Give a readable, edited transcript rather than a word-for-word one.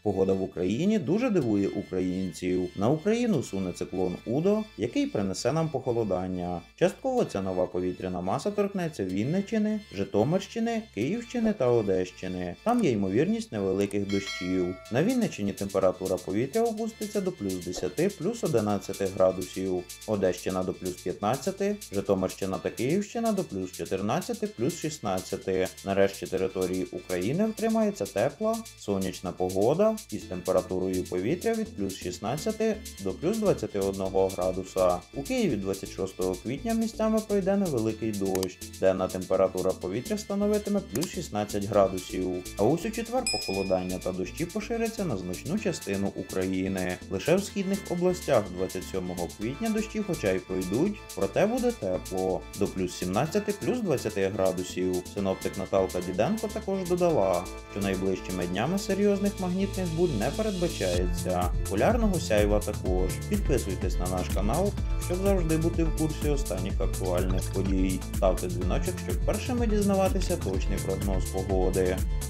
Погода в Україні дуже дивує українців. На Україну суне циклон Удо, який принесе нам похолодання. Частково ця нова повітряна маса торкнеться Вінниччини, Житомирщини, Київщини та Одещини. Там є ймовірність невеликих дощів. На Вінниччині температура повітря опуститься до плюс 10, плюс 11 градусів. Одещина до плюс 15, Житомирщина та Київщина до плюс 14, плюс 16. Нарешті території України втримається тепла, сонячна погода із температурою повітря від плюс 16 до плюс 21 градуса. У Києві 26 квітня місцями пройде невеликий дощ. Денна температура повітря становитиме плюс 16 градусів. А ось у четвер похолодання та дощі поширяться на значну частину України. Лише в східних областях 27 квітня дощі хоча й пройдуть, проте буде тепло. До плюс 17, плюс 20 градусів. Синоптик Наталка Діденко також додала, що найближчими днями серйозних магнітних бурь не передбачається. Полярного сяйва також. Підписуйтесь на наш канал, щоб завжди бути в курсі останніх актуальних подій. Ставте дзвіночок, щоб першими дізнаватися точний прогноз погоди.